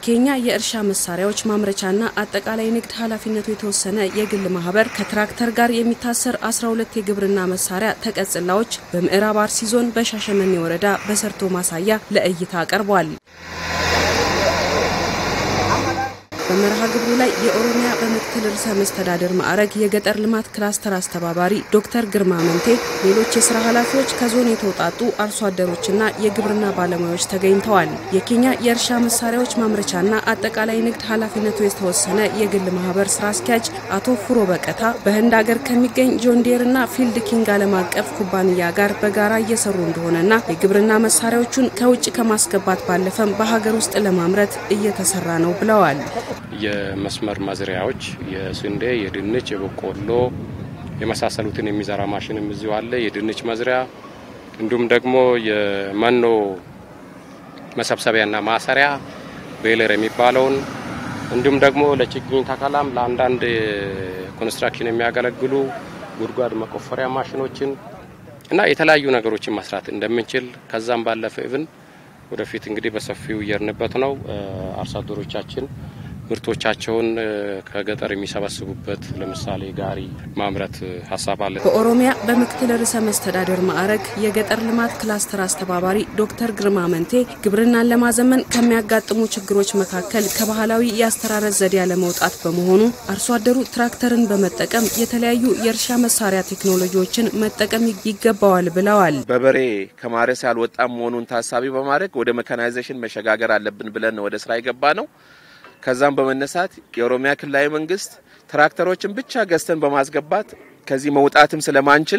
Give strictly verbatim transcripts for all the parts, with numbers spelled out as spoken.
የኬንያ የእርሻ መሳሪያዎች ማምረቻና አጠቃላይ ንግድ ኃላፊነቱ የተወሰነ የግል ማህበር ከትራክተር ጋር የሚታሰር አስራ ሁለት የግብርና መሳሪያ ተቀጽላዎች በምዕራብ አርሲ ዞን በሻሸመኔ ወረዳ በሰርቶ ማሳያ ለእይታ ቀርቧል። በመርሃ ግብሩ ላይ የኦሮሚያ በምክትል ርዕሰ መስተዳድር ማዕረግ የገጠር ልማት ክላስተር አስተባባሪ ዶክተር ግርማ መንቴ፣ ሌሎች የሥራ ኃላፊዎች ከዞን የተውጣጡ አርሶ አደሮችና የግብርና ባለሙያዎች ተገኝተዋል። የኬንያ የእርሻ መሳሪያዎች ማምረቻና አጠቃላይ ንግድ ኃላፊነቱ የተወሰነ የግል ማህበር ስራ አስኪያጅ አቶ ፉሮ በቀታ በህንድ ሀገር ከሚገኝ ጆን ዲርና ፊልድ ኪንግ ዓለም አቀፍ ኩባንያ ጋር በጋራ እየሰሩ እንደሆነና የግብርና መሳሪያዎቹን ከውጭ ከማስገባት ባለፈም በሀገር ውስጥ ለማምረት እየተሰራ ነው ብለዋል። የመስመር ማዝሪያዎች የስንዴ የድንች የበቆሎ የመሳሰሉትን የሚዘራ ማሽንም እዚሁ አለ። የድንች ማዝሪያ እንዲሁም ደግሞ የመኖ መሰብሰቢያና ማሰሪያ ቤለር የሚባለውን እንዲሁም ደግሞ ለችግኝ ተከላም ለአንዳንድ ኮንስትራክሽን የሚያገለግሉ ጉድጓድ መቆፈሪያ ማሽኖችን እና የተለያዩ ነገሮችን መስራት እንደምንችል ከዛም ባለፈ ኢቭን ወደፊት እንግዲህ በሰፊው እየርንበት ነው። አርሶ አደሮቻችን ምርቶቻቸውን ከገጠር የሚሰበስቡበት ለምሳሌ ጋሪ ማምረት ሐሳብ አለ። በኦሮሚያ በምክትል ርዕሰ መስተዳድር ማዕረግ የገጠር ልማት ክላስተር አስተባባሪ ዶክተር ግርማ መንቴ ግብርናን ለማዘመን ከሚያጋጥሙ ችግሮች መካከል ከባህላዊ ያስተራረስ ዘዴ ያለመውጣት በመሆኑ አርሶ አደሩ ትራክተርን በመጠቀም የተለያዩ የእርሻ መሳሪያ ቴክኖሎጂዎችን መጠቀም ይገባዋል ብለዋል። በበሬ ከማረስ ያልወጣም መሆኑን ታሳቢ በማድረግ ወደ ሜካናይዜሽን መሸጋገር አለብን ብለን ወደ ስራ ይገባ ነው። ከዛም በመነሳት የኦሮሚያ ክልላዊ መንግስት ትራክተሮችን ብቻ ገዝተን በማስገባት ከዚህ መውጣትም ስለማንችል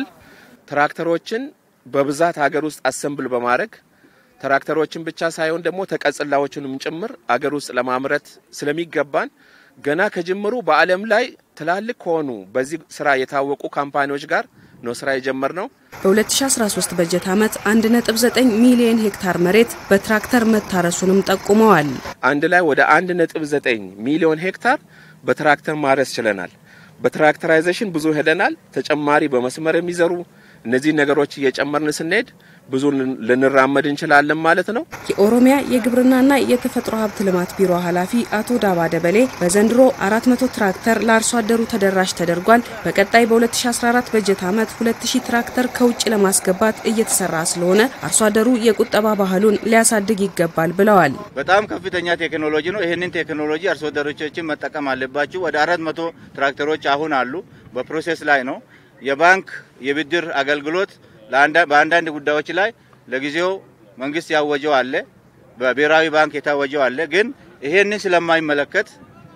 ትራክተሮችን በብዛት ሀገር ውስጥ አሰምብል በማድረግ ትራክተሮችን ብቻ ሳይሆን ደግሞ ተቀጽላዎችንም ጭምር ሀገር ውስጥ ለማምረት ስለሚገባን ገና ከጅምሩ በዓለም ላይ ትላልቅ ሆኑ በዚህ ስራ የታወቁ ካምፓኒዎች ጋር ነው ስራ የጀመርነው። በ2013 በጀት ዓመት አንድ ነጥብ ዘጠኝ ሚሊዮን ሄክታር መሬት በትራክተር መታረሱንም ጠቁመዋል። አንድ ላይ ወደ አንድ ነጥብ ዘጠኝ ሚሊዮን ሄክታር በትራክተር ማረስ ችለናል። በትራክተራይዜሽን ብዙ ሄደናል። ተጨማሪ በመስመር የሚዘሩ እነዚህ ነገሮች እየጨመርን ስንሄድ ብዙ ልንራመድ እንችላለን ማለት ነው። የኦሮሚያ የግብርናና የተፈጥሮ ሀብት ልማት ቢሮ ኃላፊ አቶ ዳባ ደበሌ በዘንድሮ አራት መቶ ትራክተር ለአርሶ አደሩ ተደራሽ ተደርጓል። በቀጣይ በ2014 በጀት ዓመት ሁለት ሺህ ትራክተር ከውጭ ለማስገባት እየተሰራ ስለሆነ አርሶ አደሩ የቁጠባ ባህሉን ሊያሳድግ ይገባል ብለዋል። በጣም ከፍተኛ ቴክኖሎጂ ነው። ይሄንን ቴክኖሎጂ አርሶ አደሮቻችን መጠቀም አለባቸው። ወደ አራት መቶ ትራክተሮች አሁን አሉ፣ በፕሮሰስ ላይ ነው። የባንክ የብድር አገልግሎት በአንዳንድ ጉዳዮች ላይ ለጊዜው መንግስት ያወጀው አለ፣ በብሔራዊ ባንክ የታወጀው አለ። ግን ይሄንን ስለማይመለከት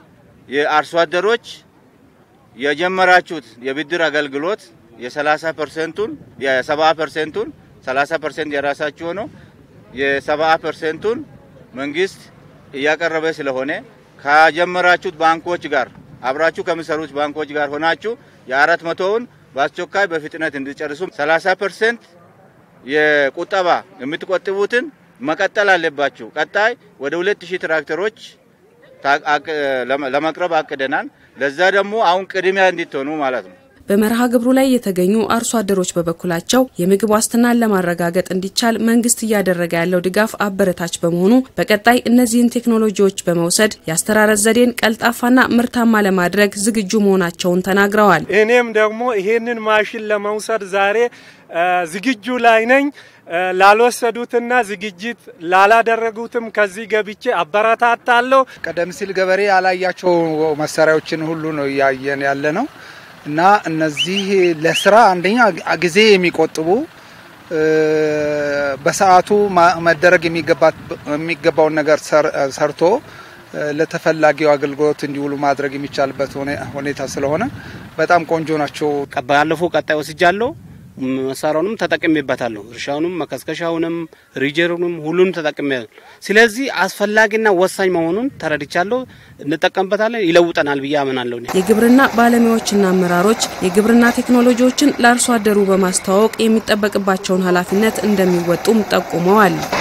የአርሶ አደሮች የጀመራችሁት የብድር አገልግሎት የ30 ፐርሰንቱን የ70 ፐርሰንቱን ሰላሳ ፐርሰንት የራሳችሁ ነው፣ የ70 ፐርሰንቱን መንግስት እያቀረበ ስለሆነ ከጀመራችሁት ባንኮች ጋር አብራችሁ ከሚሰሩት ባንኮች ጋር ሆናችሁ የአራት መቶውን በአስቸኳይ በፍጥነት እንዲጨርሱ ሰላሳ ፐርሰንት የቁጠባ የምትቆጥቡትን መቀጠል አለባችሁ። ቀጣይ ወደ ሁለት ሺህ ትራክተሮች ለማቅረብ አቅደናል። ለዛ ደግሞ አሁን ቅድሚያ እንድትሆኑ ማለት ነው። በመርሃ ግብሩ ላይ የተገኙ አርሶ አደሮች በበኩላቸው የምግብ ዋስትናን ለማረጋገጥ እንዲቻል መንግስት እያደረገ ያለው ድጋፍ አበረታች በመሆኑ በቀጣይ እነዚህን ቴክኖሎጂዎች በመውሰድ ያስተራረስ ዘዴን ቀልጣፋና ምርታማ ለማድረግ ዝግጁ መሆናቸውን ተናግረዋል። እኔም ደግሞ ይሄንን ማሽን ለመውሰድ ዛሬ ዝግጁ ላይ ነኝ። ላልወሰዱትና ዝግጅት ላላደረጉትም ከዚህ ገብቼ አበረታታለሁ። ቀደም ሲል ገበሬ ያላያቸው መሳሪያዎችን ሁሉ ነው ያየን ያለ ነው እና እነዚህ ለስራ አንደኛ ጊዜ የሚቆጥቡ በሰዓቱ መደረግ የሚገባውን ነገር ሰርቶ ለተፈላጊው አገልግሎት እንዲውሉ ማድረግ የሚቻልበት ሁኔታ ስለሆነ በጣም ቆንጆ ናቸው። ባለፈው ቀጣይ ወስጃለሁ። መሳሪያውንም ተጠቅሜበታለሁ። እርሻውንም መከስከሻውንም ሪጀሩንም ሁሉንም ተጠቅሜያለሁ። ስለዚህ አስፈላጊና ወሳኝ መሆኑን ተረድቻለሁ። እንጠቀምበታለን፣ ይለውጠናል ብዬ አምናለሁ። የግብርና ባለሙያዎችና አመራሮች የግብርና ቴክኖሎጂዎችን ለአርሶ አደሩ በማስተዋወቅ የሚጠበቅባቸውን ኃላፊነት እንደሚወጡም ጠቁመዋል።